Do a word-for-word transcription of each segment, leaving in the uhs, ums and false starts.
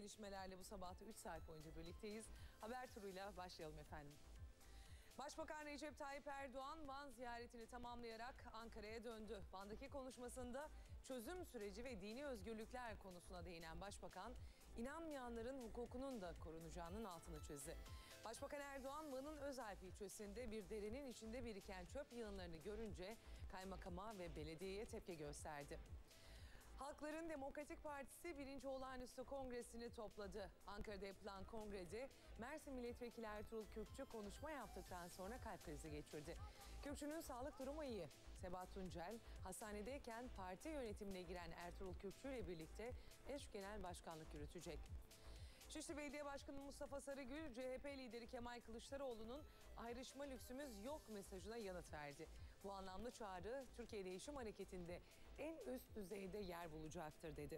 gelişmelerle bu sabahta üç saat boyunca birlikteyiz. Haber turuyla başlayalım efendim. Başbakan Recep Tayyip Erdoğan Van ziyaretini tamamlayarak Ankara'ya döndü. Van'daki konuşmasında çözüm süreci ve dini özgürlükler konusuna değinen Başbakan, inanmayanların hukukunun da korunacağının altını çizdi. Başbakan Erdoğan, Van'ın Özalp ilçesinde bir derenin içinde biriken çöp yığınlarını görünce kaymakama ve belediyeye tepki gösterdi. Halkların Demokratik Partisi birinci Olağanüstü Kongresini topladı. Ankara'da yapılan kongrede Mersin Milletvekili Ertuğrul Kürkçü konuşma yaptıktan sonra kalp krizi geçirdi. Kürkçü'nün sağlık durumu iyi. Sebahat Tuncel hastanedeyken parti yönetimine giren Ertuğrul Kürkçü ile birlikte eş genel başkanlık yürütecek. Şişli Belediye Başkanı Mustafa Sarıgül, C H P lideri Kemal Kılıçdaroğlu'nun ayrışma lüksümüz yok mesajına yanıt verdi. Bu anlamlı çağrı Türkiye Değişim Hareketi'nde en üst düzeyde yer bulacaktır dedi.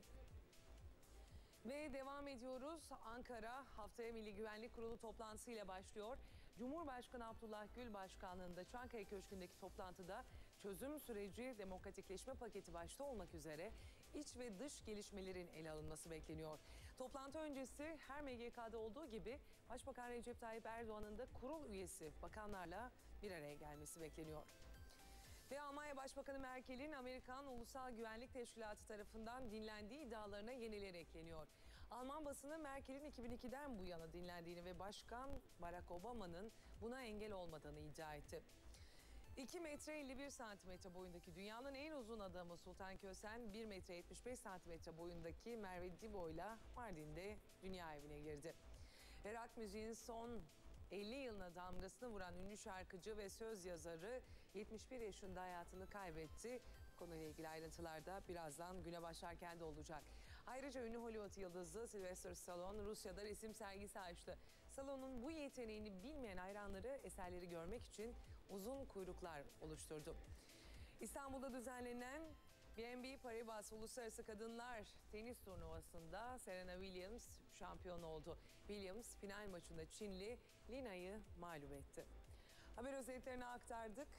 Ve devam ediyoruz. Ankara haftaya Milli Güvenlik Kurulu toplantısıyla başlıyor. Cumhurbaşkanı Abdullah Gül başkanlığında Çankaya Köşkü'ndeki toplantıda çözüm süreci, demokratikleşme paketi başta olmak üzere iç ve dış gelişmelerin ele alınması bekleniyor. Toplantı öncesi her M G K'da olduğu gibi Başbakan Recep Tayyip Erdoğan'ın da kurul üyesi bakanlarla bir araya gelmesi bekleniyor. Ve Almanya Başbakanı Merkel'in Amerikan Ulusal Güvenlik Teşkilatı tarafından dinlendiği iddialarına yenileri ekleniyor. Alman basını Merkel'in iki bin ikiden bu yana dinlendiğini ve Başkan Barack Obama'nın buna engel olmadığını iddia etti. iki metre elli bir santimetre boyundaki dünyanın en uzun adamı Sultan Kösen, bir metre yetmiş beş santimetre boyundaki Merve Dibo'yla Mardin'de dünya evine girdi. Rock müziğin son elli yılına damgasını vuran ünlü şarkıcı ve söz yazarı yetmiş bir yaşında hayatını kaybetti. Konuyla ilgili ayrıntılar da birazdan güne başlarken de olacak. Ayrıca ünlü Hollywood yıldızı Sylvester Stallone Rusya'da resim sergisi açtı. Stallone'un bu yeteneğini bilmeyen hayranları eserleri görmek için uzun kuyruklar oluşturdu. İstanbul'da düzenlenen B N B Paribas Uluslararası Kadınlar Tenis Turnuvası'nda Serena Williams şampiyon oldu. Williams final maçında Çinli Lina'yı mağlup etti. Haber özetlerini aktardık.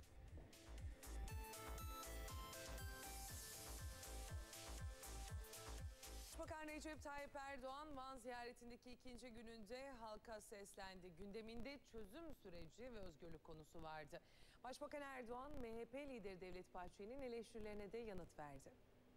Başbakan Recep Tayyip Erdoğan Van ziyaretindeki ikinci gününde halka seslendi. Gündeminde çözüm süreci ve özgürlük konusu vardı. Başbakan Erdoğan, M H P lideri Devlet Bahçeli'nin eleştirilerine de yanıt verdi.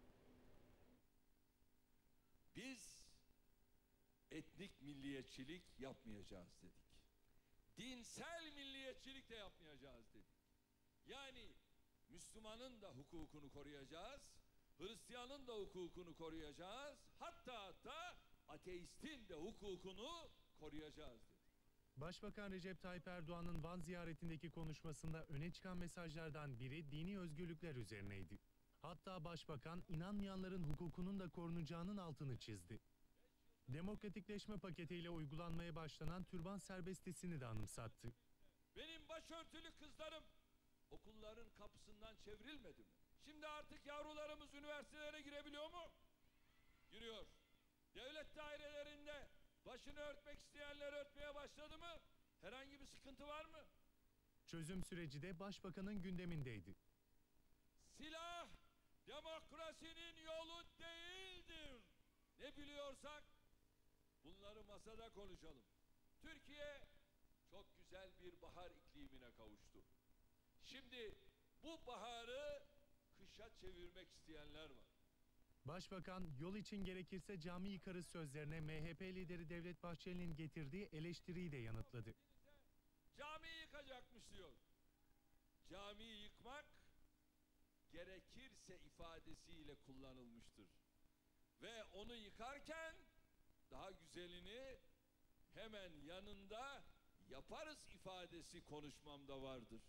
Biz etnik milliyetçilik yapmayacağız dedik. Dinsel milliyetçilik de yapmayacağız dedik. Yani Müslümanın da hukukunu koruyacağız. Hristiyanın da hukukunu koruyacağız. Hatta hatta ateistin de hukukunu koruyacağız dedi. Başbakan Recep Tayyip Erdoğan'ın Van ziyaretindeki konuşmasında öne çıkan mesajlardan biri dini özgürlükler üzerineydi. Hatta Başbakan inanmayanların hukukunun da korunacağının altını çizdi. Demokratikleşme paketiyle uygulanmaya başlanan türban serbestisini de anımsattı. Benim başörtülü kızlarım okulların kapısından çevrilmedi mi? Şimdi artık yavrularımız üniversitelere girebiliyor mu? Giriyor. Devlet dairelerinde başını örtmek isteyenler örtmeye başladı mı? Herhangi bir sıkıntı var mı? Çözüm süreci de Başbakan'ın gündemindeydi. Silah demokrasinin yolu değildir. Ne biliyorsak bunları masada konuşalım. Türkiye çok güzel bir bahar iklimine kavuştu. Şimdi bu baharı kışa çevirmek isteyenler var. Başbakan yol için gerekirse cami yıkarız sözlerine M H P lideri Devlet Bahçeli'nin getirdiği eleştiriyi de yanıtladı. Camiyi yıkacakmış diyor. Camiyi yıkmak gerekirse ifadesiyle kullanılmıştır. Ve onu yıkarken daha güzelini hemen yanında yaparız ifadesi konuşmamda vardır.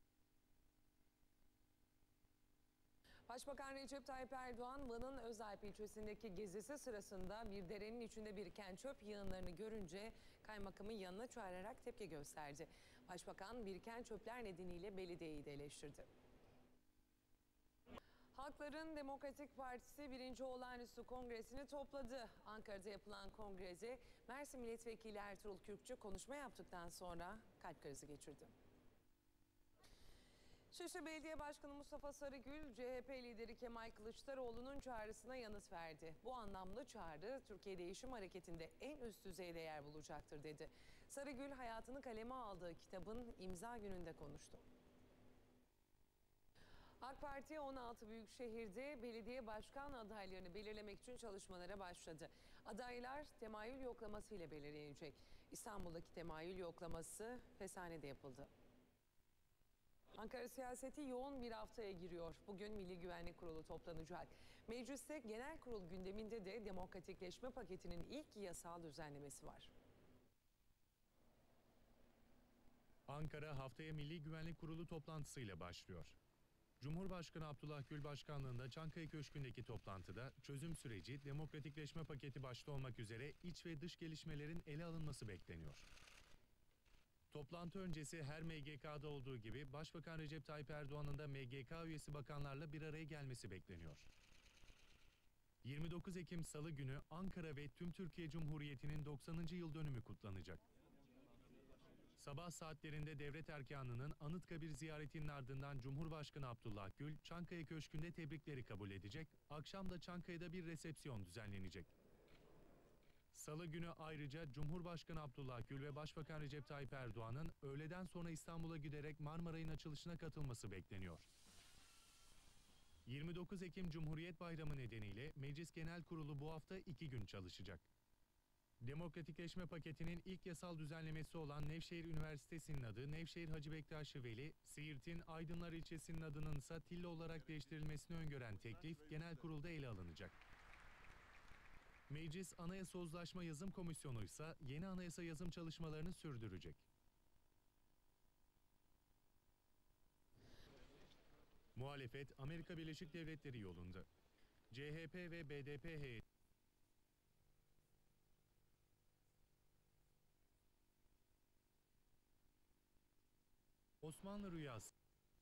Başbakan Recep Tayyip Erdoğan, Van'ın Özalp ilçesindeki gezisi sırasında bir derenin içinde biriken çöp yığınlarını görünce kaymakamın yanına çağırarak tepki gösterdi. Başbakan biriken çöpler nedeniyle belediyeyi de eleştirdi. Halkların Demokratik Partisi birinci Olağanüstü Kongresini topladı. Ankara'da yapılan kongrede Mersin Milletvekili Ertuğrul Kürkçü konuşma yaptıktan sonra kalp krizi geçirdi. Şişli Belediye Başkanı Mustafa Sarıgül, C H P lideri Kemal Kılıçdaroğlu'nun çağrısına yanıt verdi. Bu anlamda çağrı, Türkiye Değişim Hareketi'nde en üst düzeyde yer bulacaktır dedi. Sarıgül, hayatını kaleme aldığı kitabın imza gününde konuştu. AK Parti on altı büyük şehirde belediye başkan adaylarını belirlemek için çalışmalara başladı. Adaylar temayül yoklaması ile belirlenecek. İstanbul'daki temayül yoklaması Fesane'de yapıldı. Ankara siyaseti yoğun bir haftaya giriyor. Bugün Milli Güvenlik Kurulu toplanacak. Mecliste genel kurul gündeminde de demokratikleşme paketinin ilk yasal düzenlemesi var. Ankara haftaya Milli Güvenlik Kurulu toplantısıyla başlıyor. Cumhurbaşkanı Abdullah Gül başkanlığında Çankaya Köşkü'ndeki toplantıda çözüm süreci, demokratikleşme paketi başta olmak üzere iç ve dış gelişmelerin ele alınması bekleniyor. Toplantı öncesi her M G K'da olduğu gibi Başbakan Recep Tayyip Erdoğan'ın da M G K üyesi bakanlarla bir araya gelmesi bekleniyor. yirmi dokuz Ekim Salı günü Ankara ve tüm Türkiye Cumhuriyeti'nin doksanıncı yıl dönümü kutlanacak. Sabah saatlerinde devlet erkanının Anıtkabir ziyaretinin ardından Cumhurbaşkanı Abdullah Gül, Çankaya Köşkü'nde tebrikleri kabul edecek, akşam da Çankaya'da bir resepsiyon düzenlenecek. Salı günü ayrıca Cumhurbaşkanı Abdullah Gül ve Başbakan Recep Tayyip Erdoğan'ın öğleden sonra İstanbul'a giderek Marmaray'ın açılışına katılması bekleniyor. yirmi dokuz Ekim Cumhuriyet Bayramı nedeniyle Meclis Genel Kurulu bu hafta iki gün çalışacak. Demokratikleşme paketinin ilk yasal düzenlemesi olan Nevşehir Üniversitesi'nin adı Nevşehir Hacı Bektaş Veli, Siirt'in Aydınlar ilçesinin adının ise Tillo olarak değiştirilmesini öngören teklif genel kurulda ele alınacak. Meclis Anayasa Uzlaşma Yazım Komisyonu ise yeni anayasa yazım çalışmalarını sürdürecek. Muhalefet Amerika Birleşik Devletleri yolunda. C H P ve B D P heyeti Osmanlı rüyası.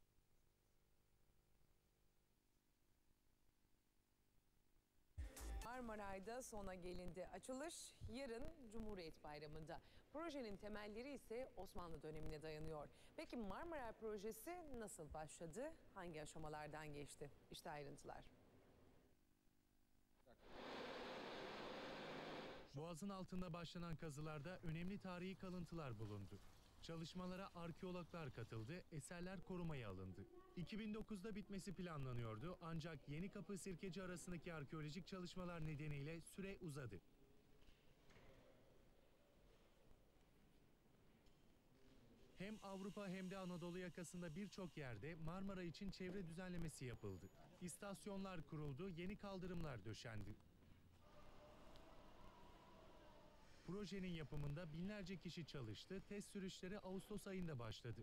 Marmaray'da sona gelindi. Açılış yarın Cumhuriyet Bayramı'nda. Projenin temelleri ise Osmanlı dönemine dayanıyor. Peki Marmaray projesi nasıl başladı? Hangi aşamalardan geçti? İşte ayrıntılar. Boğazın altında başlanan kazılarda önemli tarihi kalıntılar bulundu. Çalışmalara arkeologlar katıldı, eserler korumaya alındı. iki bin dokuzda bitmesi planlanıyordu ancak Yenikapı Sirkeci arasındaki arkeolojik çalışmalar nedeniyle süre uzadı. Hem Avrupa hem de Anadolu yakasında birçok yerde Marmara için çevre düzenlemesi yapıldı. İstasyonlar kuruldu, yeni kaldırımlar döşendi. Projenin yapımında binlerce kişi çalıştı, test sürüşleri Ağustos ayında başladı.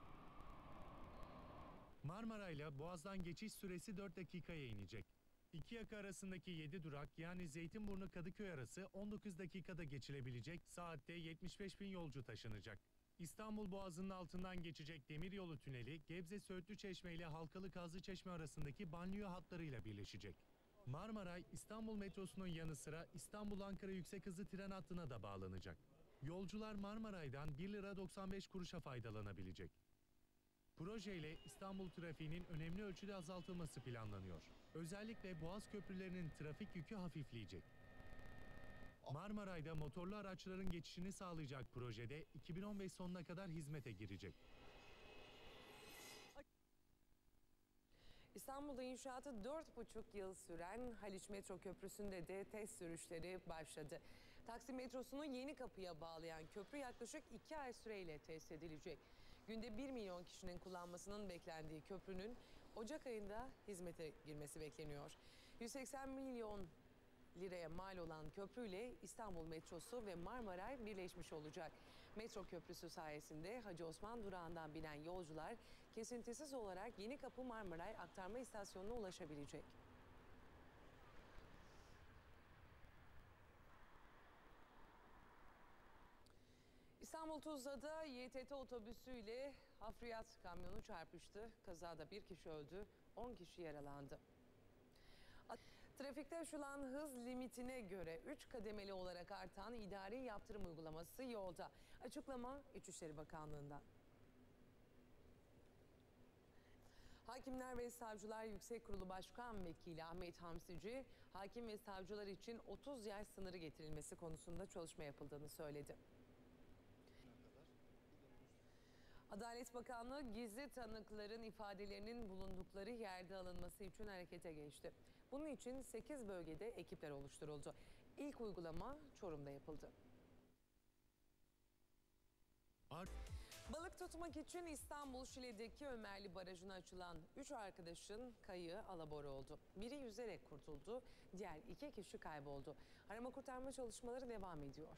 Marmaray'la Boğaz'dan geçiş süresi dört dakikaya inecek. İki yaka arasındaki yedi durak yani Zeytinburnu-Kadıköy arası on dokuz dakikada geçilebilecek, saatte yetmiş beş bin yolcu taşınacak. İstanbul Boğazı'nın altından geçecek demiryolu tüneli, Gebze-Söğütlüçeşme ile Halkalı-Kazlıçeşme arasındaki banliyö hatlarıyla birleşecek. Marmaray, İstanbul metrosunun yanı sıra İstanbul-Ankara yüksek hızlı tren hattına da bağlanacak. Yolcular Marmaray'dan bir lira doksan beş kuruşa faydalanabilecek. Projeyle İstanbul trafiğinin önemli ölçüde azaltılması planlanıyor. Özellikle Boğaz köprülerinin trafik yükü hafifleyecek. Marmaray'da motorlu araçların geçişini sağlayacak projede iki bin on beş sonuna kadar hizmete girecek. İstanbul'da inşaatı dört buçuk yıl süren Haliç Metro Köprüsü'nde de test sürüşleri başladı. Taksim metrosunu Yenikapı'ya bağlayan köprü yaklaşık iki ay süreyle test edilecek. Günde bir milyon kişinin kullanmasının beklendiği köprünün Ocak ayında hizmete girmesi bekleniyor. yüz seksen milyon liraya mal olan köprüyle İstanbul metrosu ve Marmaray birleşmiş olacak. Metro köprüsü sayesinde Hacı Osman durağından binen yolcular kesintisiz olarak Yenikapı Marmaray aktarma istasyonuna ulaşabilecek. İstanbul Tuzla'da Y T T otobüsüyle hafriyat kamyonu çarpıştı. Kazada bir kişi öldü, on kişi yaralandı. Trafikte aşılan hız limitine göre üç kademeli olarak artan idari yaptırım uygulaması yolda. Açıklama İçişleri Bakanlığı'ndan. Hakimler ve Savcılar Yüksek Kurulu Başkan Vekili Ahmet Hamsici, hakim ve savcılar için otuz yaş sınırı getirilmesi konusunda çalışma yapıldığını söyledi. Adalet Bakanlığı gizli tanıkların ifadelerinin bulundukları yerde alınması için harekete geçti. Bunun için sekiz bölgede ekipler oluşturuldu. İlk uygulama Çorum'da yapıldı. Art Balık tutmak için İstanbul Şile'deki Ömerli Barajı'na açılan üç arkadaşın kayığı alabora oldu. Biri yüzerek kurtuldu, diğer iki kişi kayboldu. Arama kurtarma çalışmaları devam ediyor.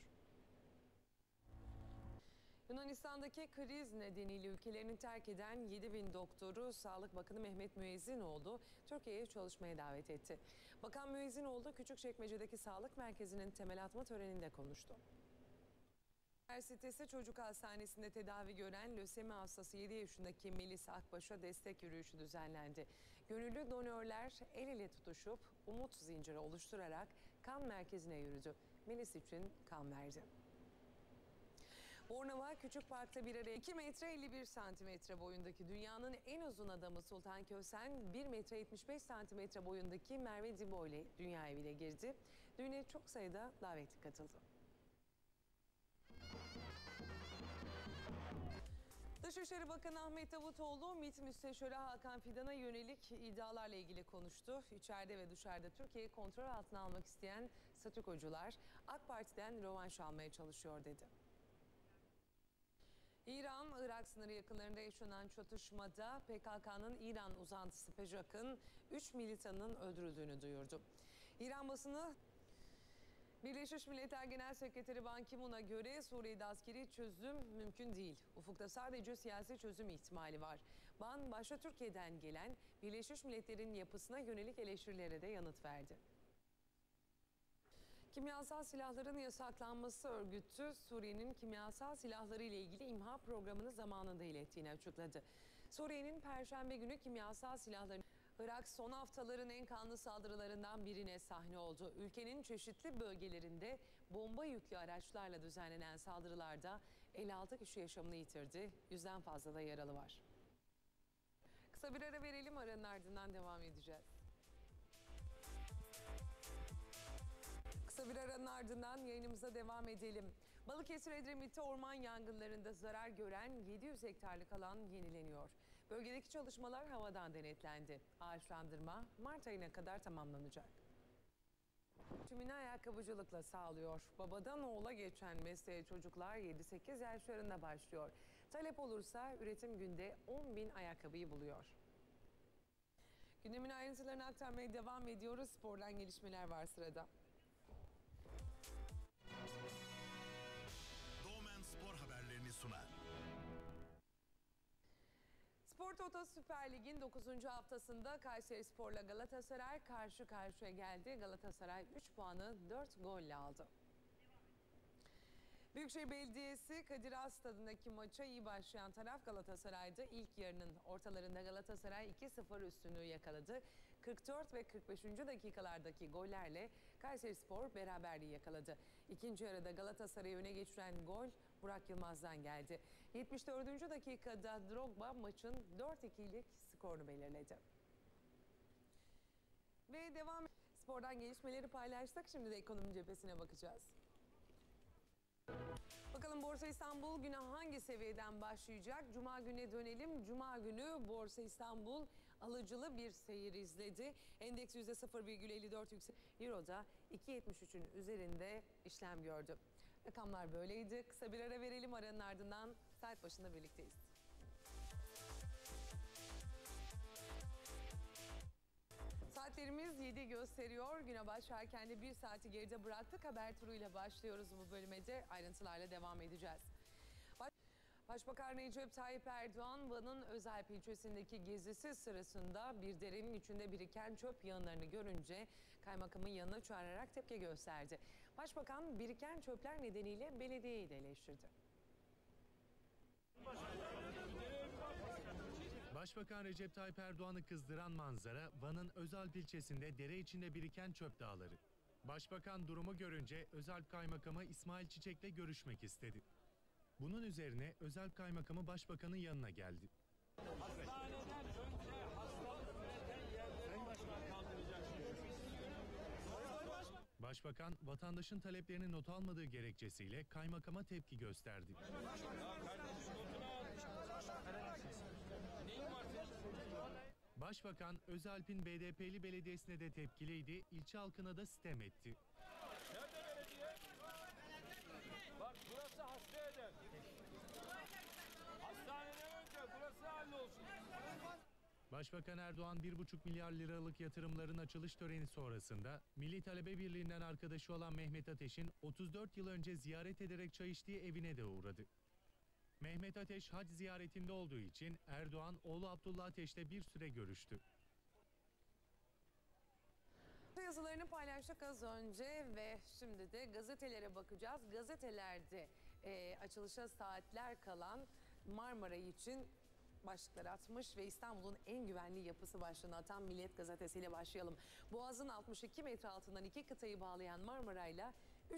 Yunanistan'daki kriz nedeniyle ülkelerini terk eden yedi bin doktoru Sağlık Bakanı Mehmet Müezzinoğlu Türkiye'ye çalışmaya davet etti. Bakan Müezzinoğlu Küçükçekmece'deki sağlık merkezinin temel atma töreninde konuştu. Üniversitesi Çocuk Hastanesi'nde tedavi gören lösemi hastası yedi yaşındaki Melis Akbaş'a destek yürüyüşü düzenlendi. Gönüllü donörler el ele tutuşup umut zinciri oluşturarak kan merkezine yürüdü. Melis için kan verdi. Bornova Küçük Park'ta bir araya iki metre elli bir santimetre boyundaki dünyanın en uzun adamı Sultan Kösen, bir metre yetmiş beş santimetre boyundaki Merve Dibo ile dünya evine girdi. Düğüne çok sayıda davetli katıldı. Dışişleri Bakanı Ahmet Davutoğlu, MİT Müsteşarı Hakan Fidan'a yönelik iddialarla ilgili konuştu. İçeride ve dışarıda Türkiye'yi kontrol altına almak isteyen statükocular AK Parti'den rövanş almaya çalışıyor dedi. İran-Irak sınırı yakınlarında yaşanan çatışmada P K K'nın İran uzantısı P J K'ın üç militanının öldürüldüğünü duyurdu. İran basını Birleşmiş Milletler Genel Sekreteri Ban Ki-moon'a göre Suriye'de askeri çözüm mümkün değil. Ufukta sadece siyasi çözüm ihtimali var. Ban, başta Türkiye'den gelen Birleşmiş Milletler'in yapısına yönelik eleştirilere de yanıt verdi. Kimyasal silahların yasaklanması örgütü Suriye'nin kimyasal silahları ile ilgili imha programını zamanında ilettiğini açıkladı. Suriye'nin Perşembe günü kimyasal silahların Irak son haftaların en kanlı saldırılarından birine sahne oldu. Ülkenin çeşitli bölgelerinde bomba yüklü araçlarla düzenlenen saldırılarda elli altı kişi yaşamını yitirdi. Yüzden fazla da yaralı var. Kısa bir ara verelim, aranın ardından devam edeceğiz. Kısa bir aranın ardından yayınımıza devam edelim. Balıkesir Edremit'te orman yangınlarında zarar gören yedi yüz hektarlık alan yenileniyor. Bölgedeki çalışmalar havadan denetlendi. Ağaçlandırma Mart ayına kadar tamamlanacak. Tümünü ayakkabıcılıkla sağlıyor. Babadan oğula geçen mesleğe çocuklar yedi sekiz yaşlarında başlıyor. Talep olursa üretim günde on bin ayakkabıyı buluyor. Gündemin ayrıntılarını aktarmaya devam ediyoruz. Spordan gelişmeler var sırada. Doğmen Spor haberlerini sunar. Spor Toto Süper Lig'in dokuzuncu haftasında Kayserispor'la Galatasaray karşı karşıya geldi. Galatasaray üç puanı dört golle aldı. Büyükşehir Belediyesi Kadir Has Stadı'ndaki maça iyi başlayan taraf Galatasaray'dı. İlk yarının ortalarında Galatasaray iki sıfır üstünlüğü yakaladı. kırk dört ve kırk beşinci dakikalardaki gollerle Kayserispor beraberliği yakaladı. İkinci yarıda Galatasaray'ı öne geçiren gol Burak Yılmaz'dan geldi. yetmiş dördüncü dakikada Drogba maçın dört ikilik skorunu belirledi. Ve devam spordan gelişmeleri paylaştık. Şimdi de ekonomi cephesine bakacağız. Bakalım Borsa İstanbul güne hangi seviyeden başlayacak? Cuma güne dönelim. Cuma günü Borsa İstanbul alıcılı bir seyir izledi. Endeks yüzde sıfır virgül elli dört yüksek. Euro'da iki yetmiş üçün üzerinde işlem gördü. Rakamlar böyleydi. Kısa bir ara verelim. Aranın ardından saat başında birlikteyiz. Saatlerimiz yedi gösteriyor. Güne başlarken de bir saati geride bıraktık. Haber turuyla başlıyoruz bu bölüme de. Ayrıntılarla devam edeceğiz. Baş... Başbakan Recep Tayyip Erdoğan, Van'ın Özalp ilçesindeki gezisi sırasında bir derenin içinde biriken çöp yığınlarını görünce kaymakamın yanına çağırarak tepki gösterdi. Başbakan biriken çöpler nedeniyle belediyeyi de eleştirdi. Başbakan Recep Tayyip Erdoğan'ı kızdıran manzara Van'ın Özalp ilçesinde dere içinde biriken çöp dağları. Başbakan durumu görünce Özalp Kaymakamı İsmail Çiçek'le görüşmek istedi. Bunun üzerine Özalp Kaymakamı Başbakan'ın yanına geldi. Hastaneden önce Başbakan, vatandaşın taleplerini not almadığı gerekçesiyle kaymakama tepki gösterdi. Başbakan, Özalp'in B D P'li belediyesine de tepkiliydi, ilçe halkına da sitem etti. Nerede belediye? Bak burası hasta eder. Hastaneden önce burası hallolsun. Başbakan Erdoğan bir buçuk milyar liralık yatırımların açılış töreni sonrasında Milli Talebe Birliği'nden arkadaşı olan Mehmet Ateş'in otuz dört yıl önce ziyaret ederek çay içtiği evine de uğradı. Mehmet Ateş hac ziyaretinde olduğu için Erdoğan oğlu Abdullah Ateş'le bir süre görüştü. Yazılarını paylaştık az önce ve şimdi de gazetelere bakacağız. Gazetelerde e, açılışa saatler kalan Marmara için başlıklar atmış ve İstanbul'un en güvenli yapısı başlığını atan Milliyet Gazetesi ile başlayalım. Boğaz'ın altmış iki metre altından iki kıtayı bağlayan Marmara'yla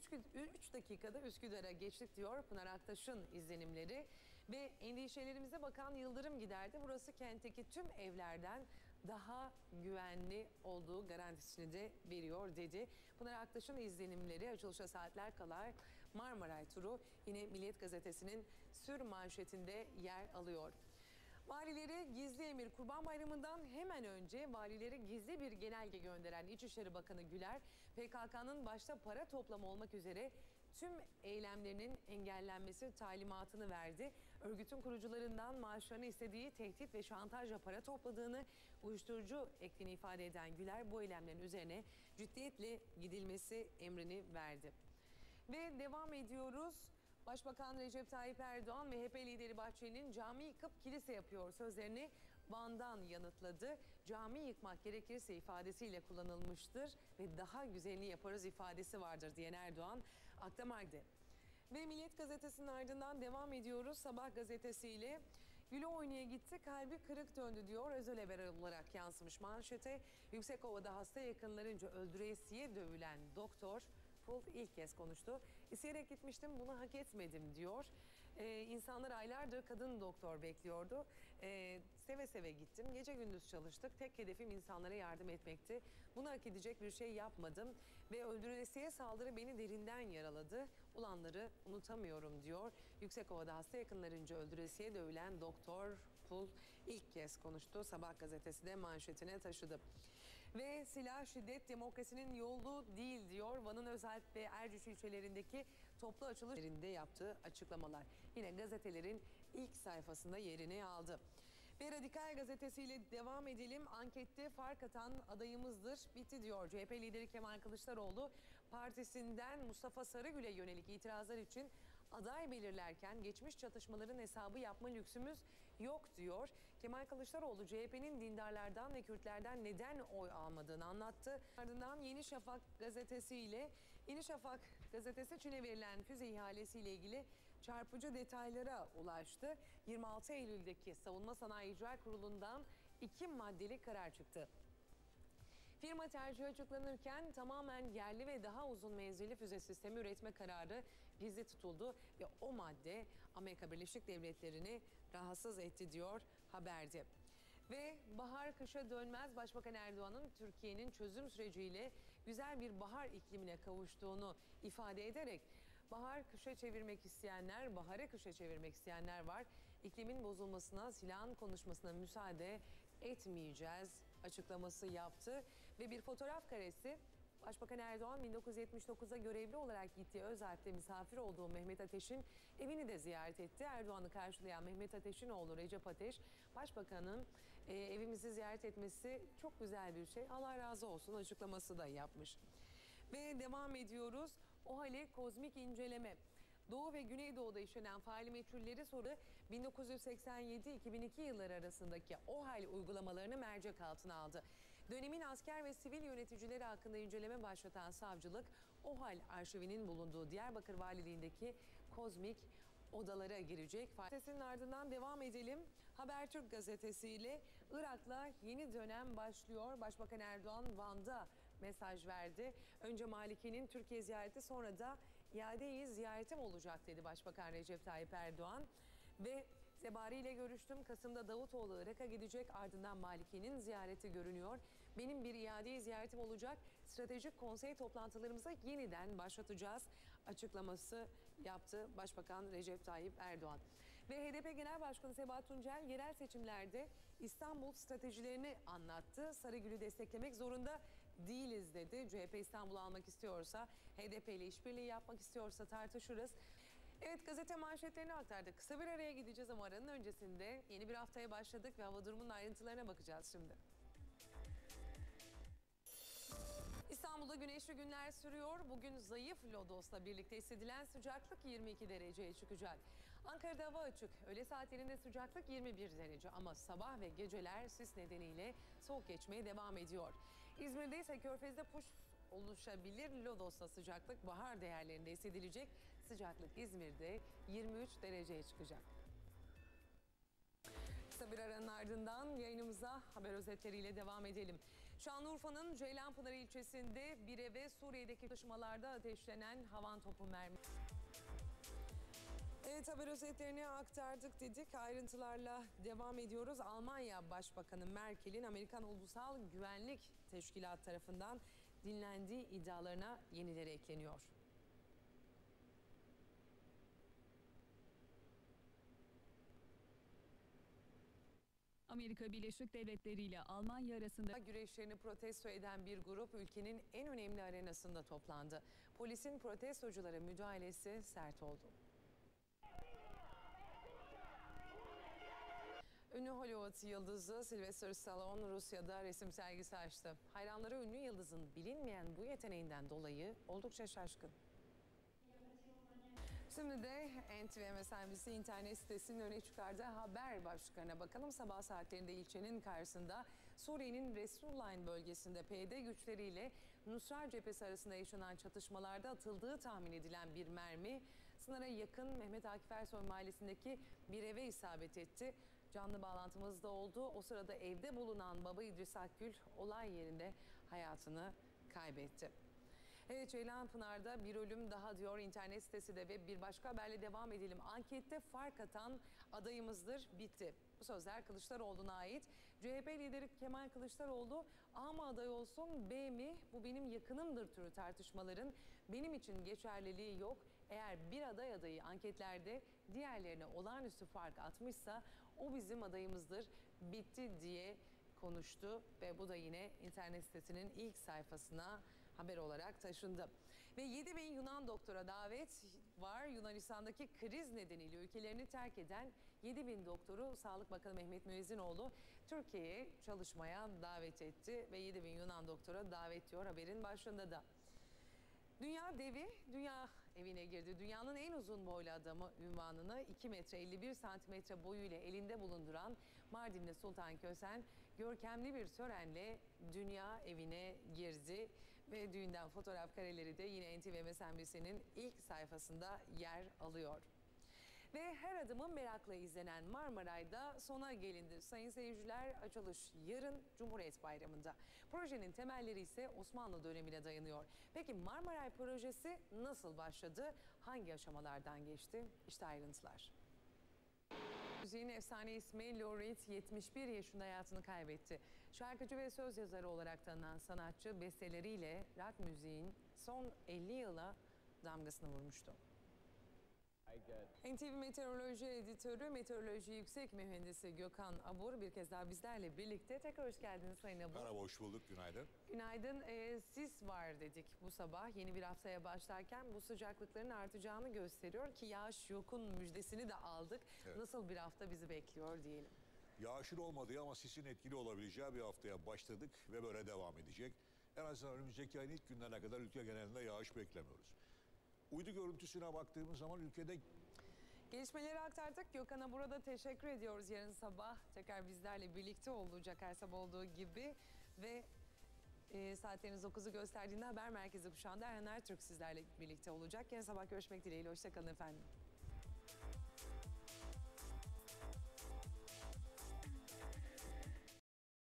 üç dakikada Üsküdar'a geçtik diyor Pınar Aktaş'ın izlenimleri. Ve endişelerimize bakan Yıldırım giderdi. Burası kentteki tüm evlerden daha güvenli olduğu garantisini de veriyor dedi. Pınar Aktaş'ın izlenimleri açılışa saatler kala Marmaray turu yine Milliyet Gazetesi'nin sür manşetinde yer alıyor. Valilere gizli emir. Kurban Bayramı'ndan hemen önce valilere gizli bir genelge gönderen İçişleri Bakanı Güler, P K K'nın başta para toplama olmak üzere tüm eylemlerinin engellenmesi talimatını verdi. Örgütün kurucularından maaşlarını istediği tehdit ve şantajla para topladığını, uyuşturucu ektiğini ifade eden Güler bu eylemlerin üzerine ciddiyetle gidilmesi emrini verdi. Ve devam ediyoruz. Başbakan Recep Tayyip Erdoğan ve M H P lideri Bahçeli'nin cami yıkıp kilise yapıyor sözlerini Van'dan yanıtladı. Cami yıkmak gerekirse ifadesiyle kullanılmıştır ve daha güzelini yaparız ifadesi vardır diyen Erdoğan Akdamar'da. Ve Milliyet Gazetesi'nin ardından devam ediyoruz. Sabah gazetesiyle güle oynaya gitti, kalbi kırık döndü diyor. Özel haber olarak yansımış manşete. Yüksekova'da hasta yakınlarınca öldüresiye dövülen doktor Pul ilk kez konuştu. İsteyerek gitmiştim, bunu hak etmedim diyor. Ee, insanlar aylardır kadın doktor bekliyordu. Ee, seve seve gittim. Gece gündüz çalıştık. Tek hedefim insanlara yardım etmekti. Bunu hak edecek bir şey yapmadım. Ve öldüresiye saldırı beni derinden yaraladı. Olanları unutamıyorum diyor. Yüksekova'da hasta yakınlarınca öldüresiye dövülen doktor Pul ilk kez konuştu. Sabah gazetesi de manşetine taşıdı. Ve silah, şiddet demokrasinin yolu değil diyor. Van'ın Özalp ve Erciş ilçelerindeki toplu açılışlarında yaptığı açıklamalar. Yine gazetelerin ilk sayfasında yerini aldı. Ve Radikal gazetesiyle devam edelim. Ankette fark atan adayımızdır. Bitti diyor. C H P lideri Kemal Kılıçdaroğlu partisinden Mustafa Sarıgül'e yönelik itirazlar için aday belirlerken geçmiş çatışmaların hesabı yapma lüksümüz yok diyor. Kemal Kılıçdaroğlu C H P'nin dindarlardan ve Kürtlerden neden oy almadığını anlattı. Ardından Yeni Şafak gazetesiyle Yeni Şafak gazetesi Çin'e verilen füze ihalesiyle ilgili çarpıcı detaylara ulaştı. yirmi altı Eylül'deki Savunma Sanayi İcra Kurulu'ndan iki maddeli karar çıktı. Firma tercihi açıklanırken tamamen yerli ve daha uzun menzilli füze sistemi üretme kararı gizli tutuldu ve o madde Amerika Birleşik Devletleri'ni rahatsız etti diyor haberde. Ve bahar kışa dönmez, Başbakan Erdoğan'ın Türkiye'nin çözüm süreciyle güzel bir bahar iklimine kavuştuğunu ifade ederek bahar kışa çevirmek isteyenler, bahara kışa çevirmek isteyenler var. İklimin bozulmasına, silahın konuşmasına müsaade etmeyeceğiz açıklaması yaptı. Ve bir fotoğraf karesi Başbakan Erdoğan bin dokuz yüz yetmiş dokuzda görevli olarak gittiği Özalp'te misafir olduğu Mehmet Ateş'in evini de ziyaret etti. Erdoğan'ı karşılayan Mehmet Ateş'in oğlu Recep Ateş, Başbakan'ın e, evimizi ziyaret etmesi çok güzel bir şey, Allah razı olsun açıklaması da yapmış. Ve devam ediyoruz. OHAL'e kozmik inceleme. Doğu ve Güneydoğu'da işlenen faili meçhulleri soru bin dokuz yüz seksen yedi iki bin iki yılları arasındaki OHAL uygulamalarını mercek altına aldı. Dönemin asker ve sivil yöneticileri hakkında inceleme başlatan savcılık, OHAL arşivinin bulunduğu Diyarbakır Valiliğindeki kozmik odalara girecek. Sesinin ardından devam edelim. Habertürk gazetesiyle Irak'la yeni dönem başlıyor. Başbakan Erdoğan Van'da mesaj verdi. Önce Malike'nin Türkiye ziyareti, sonra da iade-i ziyaretim olacak dedi Başbakan Recep Tayyip Erdoğan. Ve Zebari ile görüştüm. Kasım'da Davutoğlu Irak'a gidecek, ardından Malike'nin ziyareti görünüyor. Benim bir iade-i ziyaretim olacak. stratejik konsey toplantılarımıza yeniden başlatacağız açıklaması yaptı Başbakan Recep Tayyip Erdoğan. Ve H D P Genel Başkanı Sebahat Tuncel yerel seçimlerde İstanbul stratejilerini anlattı. Sarıgül'ü desteklemek zorunda değiliz dedi. C H P İstanbul'u almak istiyorsa, H D P ile işbirliği yapmak istiyorsa tartışırız. Evet, gazete manşetlerini aktardık. Kısa bir araya gideceğiz ama aranın öncesinde yeni bir haftaya başladık ve hava durumunun ayrıntılarına bakacağız şimdi. İstanbul'da güneşli günler sürüyor. Bugün zayıf lodosla birlikte hissedilen sıcaklık yirmi iki dereceye çıkacak. Ankara'da hava açık. Öğle saatlerinde sıcaklık yirmi bir derece ama sabah ve geceler sis nedeniyle soğuk geçmeye devam ediyor. İzmir'de ise Körfez'de puş oluşabilir. Lodos'ta sıcaklık bahar değerlerinde hissedilecek. Sıcaklık İzmir'de yirmi üç dereceye çıkacak. Kısa bir aranın ardından yayınımıza haber özetleriyle devam edelim. Şanlıurfa'nın Ceylanpınar ilçesinde bir eve Suriye'deki çatışmalarda ateşlenen havan topu mermi. Evet, haber özetlerini aktardık dedik. Ayrıntılarla devam ediyoruz. Almanya Başbakanı Merkel'in Amerikan Ulusal Güvenlik Teşkilatı tarafından dinlendiği iddialarına yenileri ekleniyor. Amerika Birleşik Devletleri ile Almanya arasında Güreşlerini protesto eden bir grup ülkenin en önemli arenasında toplandı. Polisin protestoculara müdahalesi sert oldu. Ünlü Hollywood yıldızı Sylvester Stallone Rusya'da resim sergisi açtı. Hayranları ünlü yıldızın bilinmeyen bu yeteneğinden dolayı oldukça şaşkın. Şimdi de N T V M S N B C internet sitesinin öne çıkardığı haber başlıklarına bakalım. Sabah saatlerinde ilçenin karşısında Suriye'nin Resulayn bölgesinde P Y D güçleriyle Nusra cephesi arasında yaşanan çatışmalarda atıldığı tahmin edilen bir mermi sınıra yakın Mehmet Akif Ersoy mahallesindeki bir eve isabet etti. Canlı bağlantımızda oldu. O sırada evde bulunan baba İdris Akgül olay yerinde hayatını kaybetti. Evet, Ceylanpınar'da bir ölüm daha diyor internet sitesi de ve bir başka haberle devam edelim. Ankette fark atan adayımızdır, bitti. Bu sözler Kılıçdaroğlu'na ait. C H P lideri Kemal Kılıçdaroğlu A mı aday olsun B mi, bu benim yakınımdır türü tartışmaların benim için geçerliliği yok. Eğer bir aday adayı anketlerde diğerlerine olağanüstü fark atmışsa o bizim adayımızdır, bitti diye konuştu ve bu da yine internet sitesinin ilk sayfasına haber olarak taşındı. Ve yedi bin Yunan doktora davet var. Yunanistan'daki kriz nedeniyle ülkelerini terk eden yedi bin doktoru Sağlık Bakanı Mehmet Müezzinoğlu Türkiye'ye çalışmaya davet etti ve yedi bin Yunan doktora davet diyor haberin başında da. Dünya devi dünya evine girdi. Dünyanın en uzun boylu adamı unvanını iki metre elli bir santimetre boyuyla elinde bulunduran Mardinli Sultan Kösen görkemli bir törenle dünya evine girdi. Ve düğünden fotoğraf kareleri de yine N T V M S N B C'nin ilk sayfasında yer alıyor. Ve her adımın merakla izlenen Marmaray'da sona gelindi. Sayın seyirciler, açılış yarın Cumhuriyet Bayramı'nda. Projenin temelleri ise Osmanlı dönemine dayanıyor. Peki Marmaray projesi nasıl başladı? Hangi aşamalardan geçti? İşte ayrıntılar. Müziğin efsane ismi Lou Reed yetmiş bir yaşında hayatını kaybetti. Şarkıcı ve söz yazarı olarak tanınan sanatçı besteleriyle rock müziğin son elli yıla damgasını vurmuştu. N T V Meteoroloji Editörü, Meteoroloji Yüksek Mühendisi Gökhan Abur bir kez daha bizlerle birlikte. Tekrar hoş geldiniz Sayın Abur. Merhaba, hoş bulduk. Günaydın. Günaydın. Ee, sis var dedik bu sabah. Yeni bir haftaya başlarken bu sıcaklıkların artacağını gösteriyor ki yağış yokun müjdesini de aldık. Evet. Nasıl bir hafta bizi bekliyor diyelim. Yağışın olmadığı ama sisin etkili olabileceği bir haftaya başladık ve böyle devam edecek. En azından önümüzdeki ayın ilk günlerine kadar ülke genelinde yağış beklemiyoruz. Uydu görüntüsüne baktığımız zaman ülkede... Gelişmeleri aktardık. Gökhan'a burada teşekkür ediyoruz. Yarın sabah tekrar bizlerle birlikte olacak her sabah olduğu gibi. Ve e, saatleriniz dokuzu gösterdiğinde haber merkezi kuşağında Erhan Ertürk sizlerle birlikte olacak. Yarın sabah görüşmek dileğiyle. Hoşçakalın efendim.